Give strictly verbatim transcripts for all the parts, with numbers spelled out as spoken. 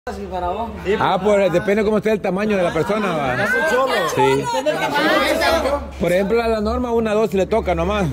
Ah, pues depende cómo esté el tamaño de la persona, ¿va? Sí. Por ejemplo, a la norma una dosis le toca nomás.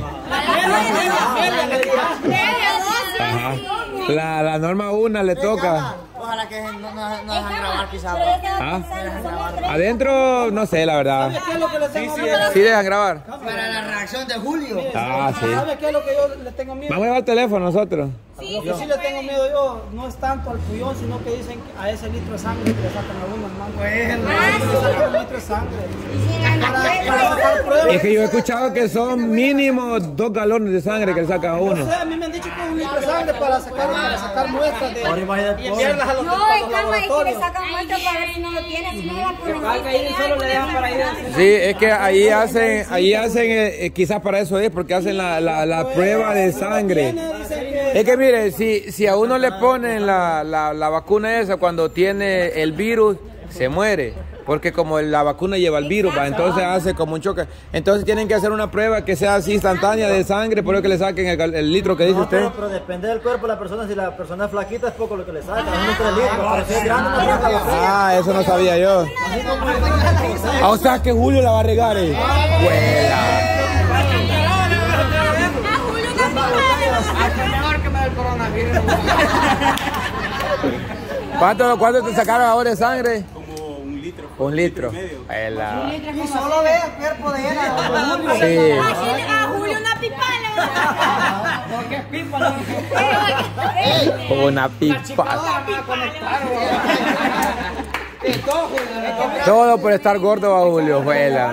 Ajá. La, la norma una le toca. Ojalá que no, no, no dejan grabar quizás. ¿Ah? Adentro, no sé, la verdad. Sí, sí, sí dejan grabar. Para la reacción de Julio. Ah, sí. ¿Sabes qué es lo que yo le tengo miedo? Vamos a llevar el teléfono nosotros. Lo que sí le tengo miedo yo no es tanto al puyón, sino que dicen que a ese litro de sangre que le sacan a uno, hermano. Bueno, le sacan un litro de sangre. Para, para sacar pruebas. Es que yo he escuchado que son mínimo dos galones de sangre que le sacan a uno. No sé, a mí me han dicho que es un litro de sangre para sacar, para sacar muestras de piernas a los No, es calma, es que le sacan muestras para ver si no lo tiene, si no le ponen. Solo le dejan para ir. Sí, es que ahí hacen, ahí hacen, eh, eh, quizás para eso es, porque hacen la, la, la prueba de sangre. Es que mire, si, si a uno le ponen la, la, la vacuna esa cuando tiene el virus, se muere. Porque como la vacuna lleva el virus, ¿va? Entonces hace como un choque. Entonces tienen que hacer una prueba que sea así instantánea de sangre, por eso que le saquen el, el litro que dice no, usted. Pero, pero depende del cuerpo de la persona. Si la persona es flaquita es poco lo que le sacan. Unos tres litros. Pero si es grande, no saca la Ah, eso no sabía yo. Ah, o sea que Julio la va a regar. Eh. Buena. ¿Cuánto, ¿Cuánto te sacaron ahora de sangre? Como un litro. Un litro. La... Y solo ve el cuerpo de ella. Sí. A Julio una pipa. Porque es pipa. Una pipa. Todo por estar gordo a Julio, juela.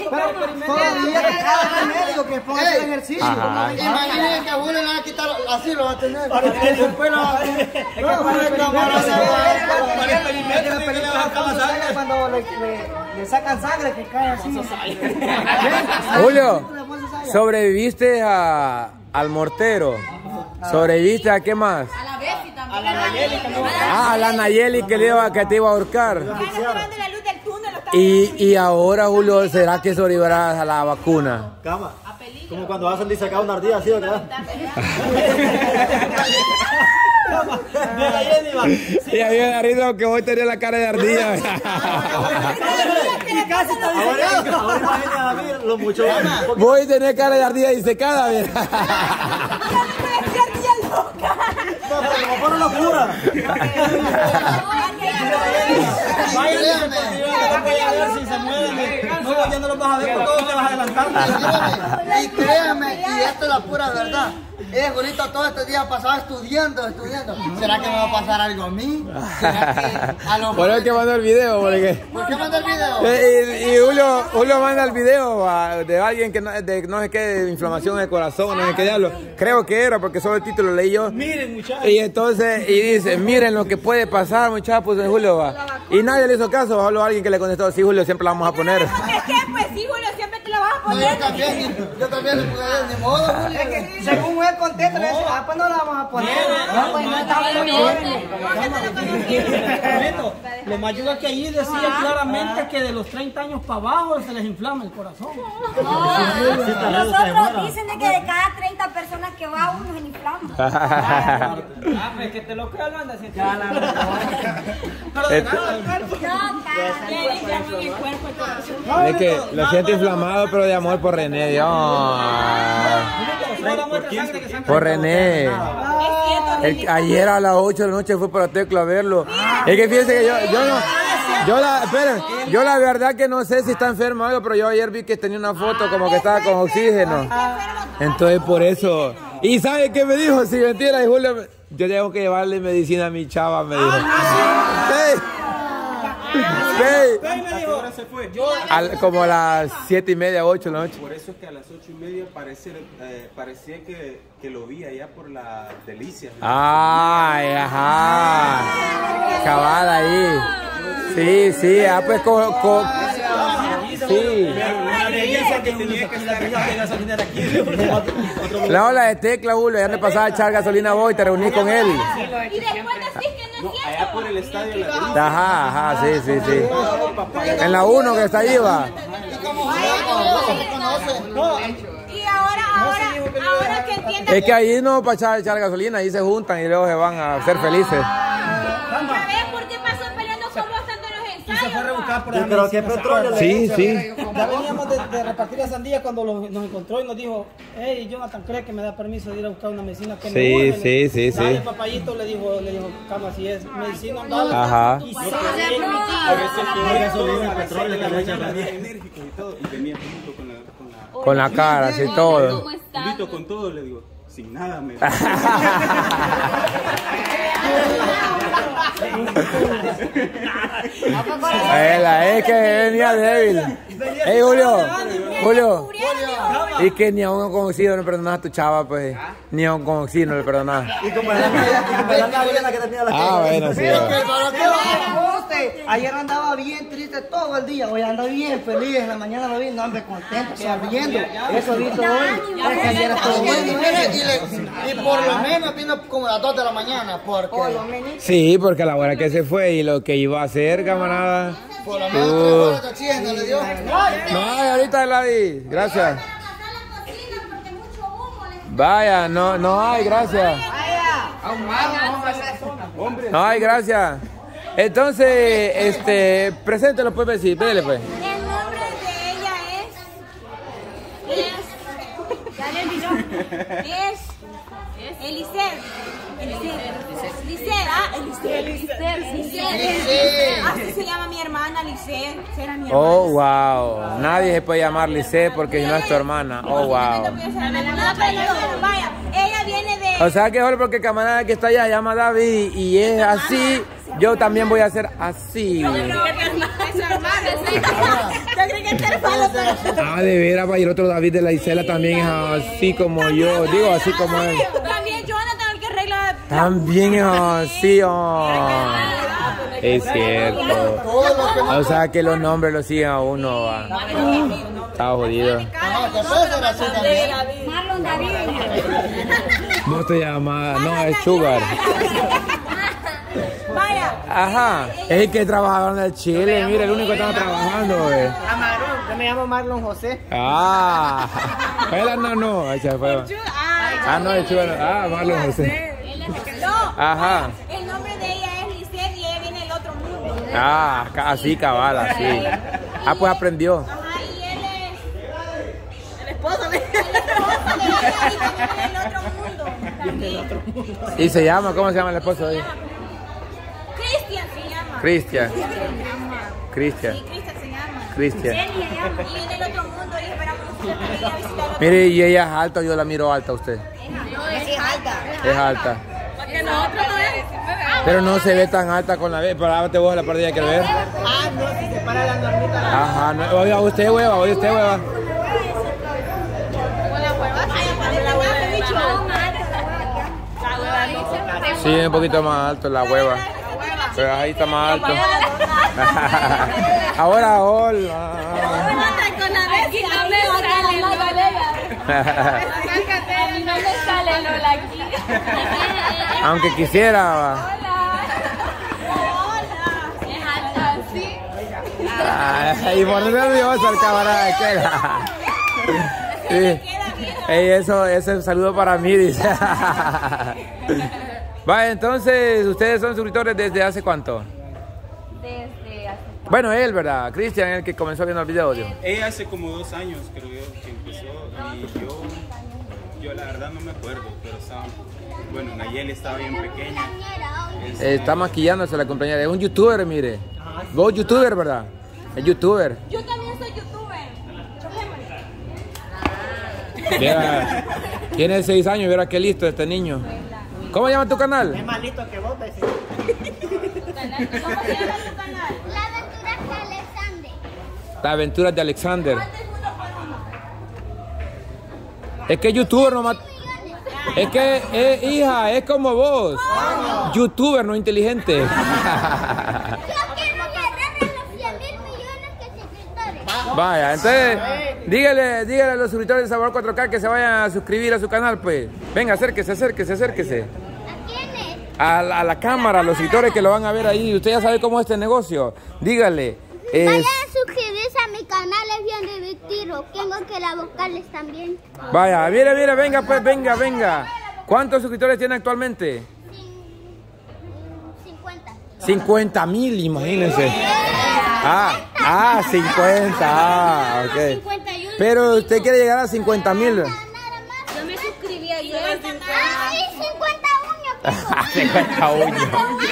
Que ponga el ejercicio. Imaginen que a Julio le van a quitar así, lo va a tener. Cuando le sacan sangre que cae así. Julio, ¿sobreviviste a, al mortero? ¿Sobreviviste a qué más? A la Bessie también. Ah, a la Nayeli que, le iba, que te iba a ahorcar. La luz del túnel. Y, y ahora, Julio, ¿será que sobrevivirás a la vacuna? Cama. Como cuando hacen de sacar una ardilla así, ¿verdad? Y a mí me da risa que hoy tenía la cara de ardilla. Ahora imagínate a mí los muchos. Voy a tener cara de ardilla disecada, mira. Como por una locura. Vayan a ver si se mueven. No, ya no los vas a ver, por todo te vas adelantando. Y créanme, y esto es la pura verdad. Eh, ahorita todo este día pasaba estudiando, estudiando. ¿Será que me va a pasar algo a mí? ¿Será que a lo Por eso que mandó el video, porque... ¿Por qué mandó el video? Eh, y, y Julio, Julio manda el video a, de alguien que no, de, no sé qué, de inflamación del corazón, no sé qué diablo. Creo que era, porque solo el título leí yo. Miren, muchachos. Y entonces, y dice, miren lo que puede pasar, muchachos, pues Julio va. Y nadie le hizo caso, habló a alguien que le contestó, sí, Julio, siempre la vamos a poner. Es que, pues sí, Julio, siempre te la vas a No, poner. yo también, yo también le puse de modo, Julio. Es que según él contesta, le dice, ah, pues no la vamos a poner. No, pues no está muy Lo más ayuda que allí decía claramente que de los treinta años para abajo se les inflama el corazón. Nosotros dicen de que de cada treinta personas que va uno se le inflama. Ah, pues que te lo creo, lo andas haciendo. Pero de nada, el cuerpo. No, cara. Le inflaman el cuerpo, el corazón. Es que lo siento inflamado, pero de amor por René. Dios. Por René. El, ayer a las ocho de la noche fue para Tecla a verlo. Es que fíjense que yo, yo no... Yo la, esperen, yo la verdad que no sé si está enfermo o algo, pero yo ayer vi que tenía una foto como que estaba con oxígeno. Entonces por eso... ¿Y sabe qué me dijo? Si mentira, y Julio, me, yo tengo que llevarle medicina a mi chava, me dijo. Sí. Sí. Se fue. Al, como a las siete y media, ocho de la noche. Por eso es que a las ocho y media parecía, eh, parecía que, que lo vi allá por la Delicia. Ay, ajá. Cabada ahí. Sí, sí, ah, pues co, co, sí. La ola de Tecla, Julio, ya me pasaba a echar gasolina vos y te reuní con él. Y después decís que no es cierto. Allá por el estadio La Delicia. Ajá, ajá, sí, sí, sí. En la uno que está ahí va. Y ahora, ahora, ahora que entiendan. Es que ahí no para echar, echar gasolina, ahí se juntan y luego se van a ser felices. ¿Sabes por qué pasa? acá por Yo esa creo que medicina, petróleo ¿se le Sí, echa. sí. Ya veníamos de, de repartir la sandía cuando lo- nos encontró y nos dijo, hey, Jonathan, ¿cree que me da permiso de ir a buscar una medicina que Sí, me urge? sí, sí, Dale, sí. papayito, le dijo, le dijo, cama, si es medicina, dale. Ajá. Y Por sí, eso es que gasolina, petróleo, que le echan la venía enérgico y todo. Y venía junto con la, con la, Con la cara, así todo. Julito, con todo, le digo, sin nada me. Ela, es que venía débil. Ey, Julio, Julio. Y que ni a un conocido le perdonás a tu chava, pues. Ni a un conocido le perdonás. Y como la Mariana que tenía la Ah, cara. bueno, sí. Pero que para que va, usted, ayer andaba bien triste todo el día, hoy anda bien feliz, en la mañana lo vi, no hombre contento, sonriendo, eso visto hoy, porque ayer estuvo bueno, y, le- y por lo menos vino como a las dos de la mañana, porque Sí, porque la hora que se fue y lo que iba a hacer, camarada. por lo menos tres horas de oxígeno le dio. No, ahorita la di. Gracias. Vaya, no, no hay, gracias. No hay, gracias. Entonces, este, preséntelo pues, Bessie, dele pues. El nombre de ella es. Es. Ya le olvidó. Es. Elicer. Elicer. Elicer. Ah, Elicer. Elicer. Elicer. Así se llama mi hermana, Elicer. Será mi hermana. Oh, wow. Nadie se puede llamar Lice porque no es tu hermana. Oh, wow. No, pero vaya, ella viene de. O sea que solo porque el camarada que está allá se llama David y es así, yo también voy a ser así. Ah, de veras, y el otro David de la Isela también es así como yo, digo así como él. También Jonathan, el que arregla. También es así, oh. Es cierto. O sea que los nombres los siguen a uno, va. Está jodido. No, que puede ser así también. Marlon David. No te llamas, no, es Sugar. Vaya. Ajá, es el que trabaja en el Chile, mira, el único que está trabajando, güey. Yo me llamo Marlon José. Ah, él no, no, ahí se fue. Ah, no, el Sugar, no. Ah, Marlon José. No. Ajá. El nombre de ella es Lisette y ella viene del otro mundo. Ah, así, cabal, así. Ah, pues aprendió. Ajá, y él es. El esposo de ella. El esposo de ella y también del otro mundo. También. ¿Y se llama? ¿Cómo se llama el esposo de ella? Cristian se llama. Cristian. Se llama. Cristian. Sí, Cristian se llama. Cristian. Celia se llama. Y viene del otro mundo y esperamos que ella vaya a visitar otro Mire, y ella es alta, yo la miro alta a usted. mundo. Es alta. Es alta. Porque nosotros no es. Pero no se ve tan alta con la vez. Pero ahora te vos la perdida que ver. Ah, no, si se para la normita. Ajá, no, oiga usted, hueva, oiga usted, hueva. Sí, un poquito más alto la hueva. Pero ahí está más alto. Ahora, hola. Con la vez y no me sale no me sale Lola aquí. Aunque quisiera. Va. Es alta, sí. Ay, y por nervioso el camarada de Kela. Sí. Ey, eso, ese saludo para mí, dice. Va, entonces, ¿ustedes son suscriptores desde hace cuánto? Desde hace Bueno, él, ¿verdad? Cristian, el que comenzó viendo el video. Digo. Ella hace como dos años, creo yo, que empezó. Y yo, yo la verdad no me acuerdo, pero estaba. Bueno, Nayeli estaba bien pequeña. Eh, está maquillándose la compañera. Es un youtuber, mire. Vos youtuber, ¿verdad? Es youtuber. Yo también soy youtuber. Mira, tiene seis años, mira qué listo este niño. ¿Cómo llama tu canal? Es más listo que vos, Bessie. ¿Cómo se llama tu canal? Las aventuras de Alexander. Es que youtuber nomás. Es que, eh, hija, es como vos. Youtuber, no inteligente. Vaya, entonces, dígale, dígale a los suscriptores de Sabor cuatro K que se vayan a suscribir a su canal, pues. Venga, acérquese, acérquese, acérquese. A la, a la cámara, a los suscriptores que lo van a ver ahí. Usted ya sabe cómo es este negocio. Dígale. Es... Vayan a suscribirse a mi canal, es bien divertido. Tengo que la vocales también. Vaya, mire, mire, venga, pues, venga, venga. ¿Cuántos suscriptores tiene actualmente? cincuenta. cincuenta mil, imagínense. Ah, ah, cincuenta. Ah, ok. Pero usted quiere llegar a cincuenta mil. Yo me suscribí ayer. Ay, cincuenta uñas. cincuenta uñas.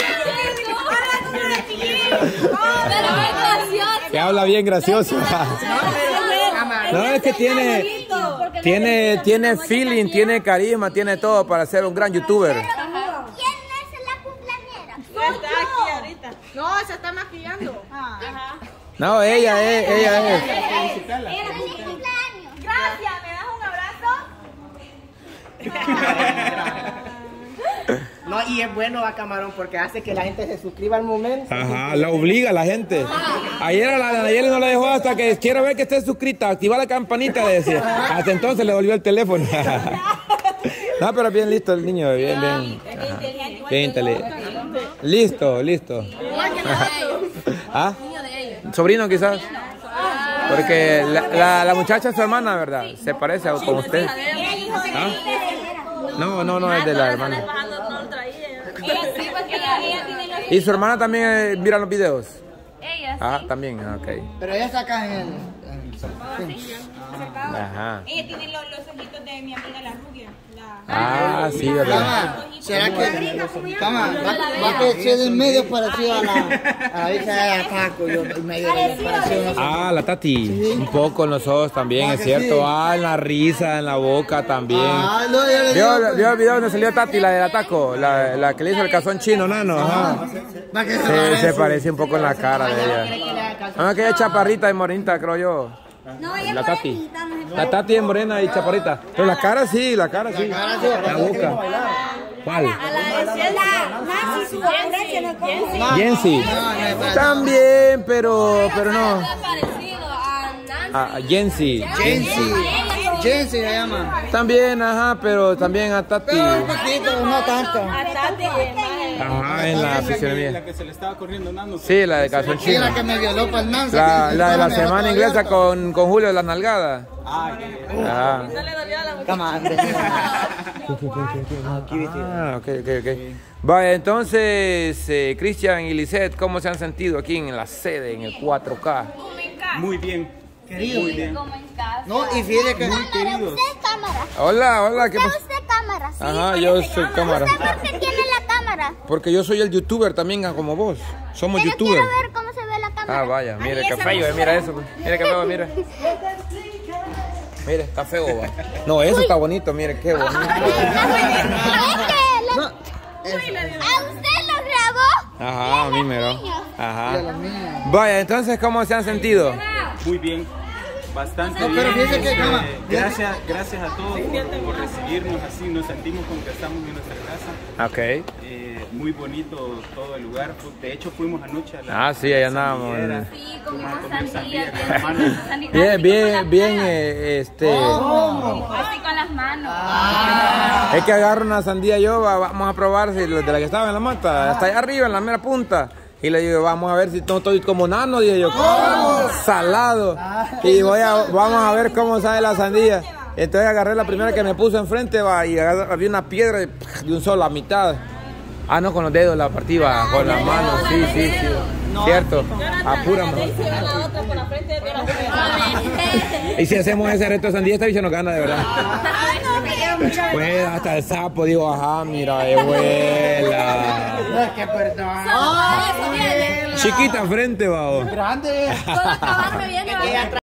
Que habla bien gracioso. No, es que tiene, tiene, tiene feeling, tiene carisma, tiene todo para ser un gran youtuber. ¿Quién es la cumpleañera? Está aquí ahorita. No, se está maquillando. Ajá. No, ella es, ella es. ¡Feliz cumpleaños! Gracias, ¿me das un abrazo? No, y es bueno a Camarón porque hace que la gente se suscriba al momento. Ajá, la obliga a la gente. Ayer a la de Nayeli no la dejó hasta que quiero ver que esté suscrita, activa la campanita, le decía. Hasta entonces le volvió el teléfono. No, pero bien listo el niño, bien, bien. Ajá. Bien inteligente. Listo, listo. ¿Ah? ¿Sobrino quizás? Porque la, la, la muchacha es su hermana, ¿verdad? Se parece a con usted. ¿Ah? No, no, no es de la hermana. ¿Y su hermana también eh, mira los videos? Ella Ah, también, ok. Pero ella está acá en el... Ajá. Ella tiene los, los ojitos de mi amiga la rubia. La... Ah, sí, ¿verdad? Cama, ¿será que... Cama, va, va a crecer en medio parecido a la... A la hija de Ataco, yo en medio de parecido. Ah, la Tati. Un poco en los ojos también, es cierto. Ah, en la risa, en la boca también. Ah, no, yo le ¿Vio, digo... vio el video donde salió Tati, la del Ataco? La, la que le hizo el calzón chino, nano. Ajá. Va que se Se, parece. se parece un poco en la cara de ella. Ah, que ella es chaparrita y morenita, creo yo. No, ella La es Tati. morenita, no es La Tati es morena y chaparrita. Pero la cara sí, la cara sí. La boca. ¿Cuál? Nancy, su ocurrencia, no es Jensi. También, pero, pero no. parecido a Nancy. A Jensi. Jensi. Jensi se llama. También, ajá, pero también a Tati. Un poquito, no tanto. Ajá, en la fisionomía. La que se le estaba corriendo Nano. Sí, la de calzón Sí, chino. la que me violó para el Nancy. La, la de la semana inglesa con, con Julio de las nalgadas. Ah, que- Ajá. Cama. Ah, ok, ok, ok. Vaya, entonces, eh, Cristian y Lisette, ¿cómo se han sentido aquí en la sede, en el cuatro K? muy bien. Querido. Muy bien. Como en casa. No, y fíjate que... Queridos. Usted es cámara. Hola, hola, ¿qué Usted, pasa? usted cámara. Sí. Ajá, yo soy cámara. ¿Usted por qué tiene la cámara? Porque yo soy el youtuber también, como vos. Somos Pero youtubers. quiero ver cómo se ve la cámara. Ah, vaya, mire qué feo, eh, mira eso. Mire qué feo, mire. Mire, está feo, va. No, eso está bonito, mire, qué bonito. Es que la- ¿A usted lo grabó? Ajá, a mí me lo. Ajá. Vaya, entonces, ¿cómo se han sentido? Muy bien. Bastante No, bien. pero fíjese que, este, cama, gracias, gracias a todos por, por recibirnos así. Nos sentimos como que estamos en nuestra casa. Ok. Eh, muy bonito todo el lugar. De hecho, fuimos anoche a la. Ah, sí, ahí andábamos. sandía. Sí, como Fuimos a una comer sandía. sandía con la mano. Sandía- Bien, así bien, con las bien, manos. eh, este. Así con las manos. Es que agarro una sandía yo, va- vamos a probar si los de la que estaba en la mata, hasta allá arriba, en la mera punta. Y le digo, vamos a ver si no estoy como nano, dije yo, salado. Y voy a, vamos a ver cómo sale la sandía. Entonces agarré la primera que me puso enfrente, va, y agarré- había una piedra de, de un solo, a mitad. Ah, no, con los dedos la partí, va, con las manos, sí, sí, sí. Cierto, a pura mano. La otra por la frente de la Y si hacemos ese reto de sandía, esta bicha nos gana de verdad. Pues hasta el sapo, digo, ajá, mira, de vuela. No, es que perdón. Chiquita frente, va. Grande. Todo acabarme viene.